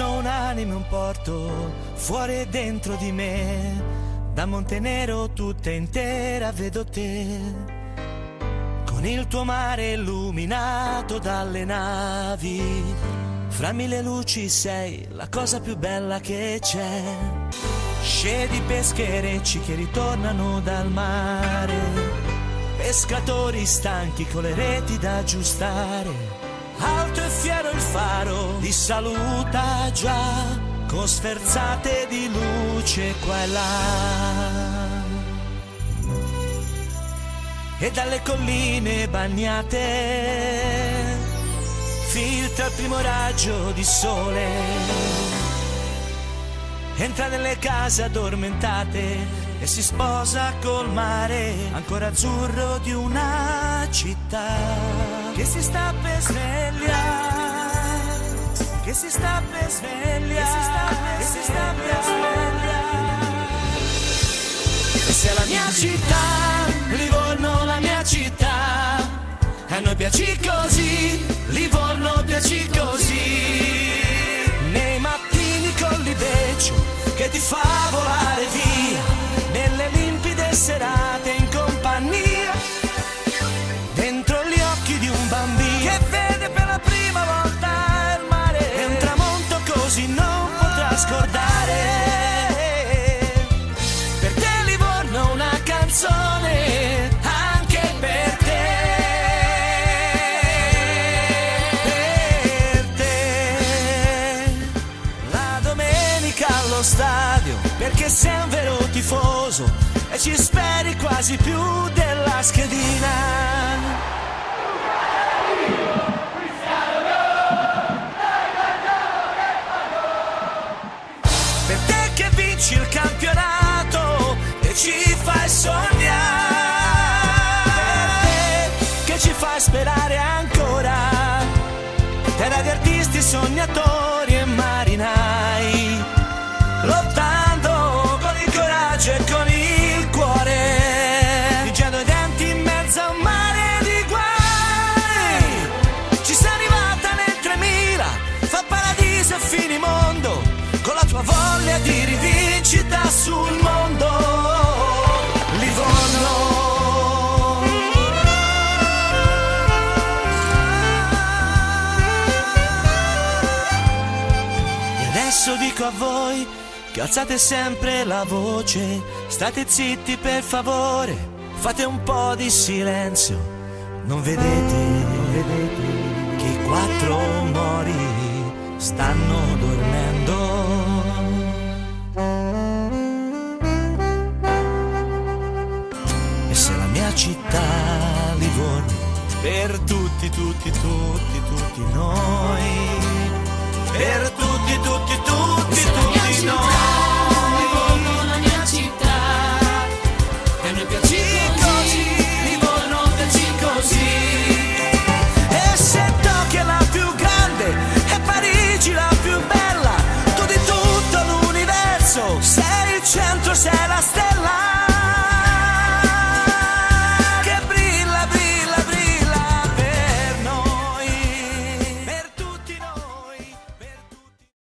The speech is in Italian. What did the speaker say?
Livorno un'anima, un porto, fuori e dentro di me. Da Montenero tutta intera vedo te, con il tuo mare illuminato dalle navi. Fra mille luci sei la cosa più bella che c'è. Scedi pescherecci che ritornano dal mare, pescatori stanchi con le reti da aggiustare. Alto e fiero il faro ti saluta già, con sferzate di luce qua e là. E dalle colline bagnate filtra il primo raggio di sole, entra nelle case addormentate e si sposa col mare ancora azzurro di una città che si sta per svegliare, che si sta per svegliare, che si sta per svegliare. E se la mia città, Livorno la mia città, a noi piaci così, Livorno piaci così. Nei mattini con l'ibeccio che ti fa volare via, nelle limpide serate in compagnia, dentro gli occhi di un bambino che vede per la prima volta il mare, e un tramonto così non potrà scordare. Per te Livorno una canzone, anche per te, per te. La domenica allo stadio, perché sei un vero tifoso e ci speri quasi più della schedina. Per te che vinci il campionato e ci fai sognare, per te che ci fai sperare ancora, terra di artisti, sognatori e marinai, lottando con il coraggio e con il cuore, vincendo i denti in mezzo a un mare di guai. Ci sei arrivata nel 3000, fa paradiso e finimondo, con la tua voglia di rivincita sul mondo. Livorno. E adesso dico a voi che alzate sempre la voce, state zitti per favore, fate un po' di silenzio. Non vedete che i quattro mori stanno dormendo? E se la mia città, Livorno, per tutti noi, per tutti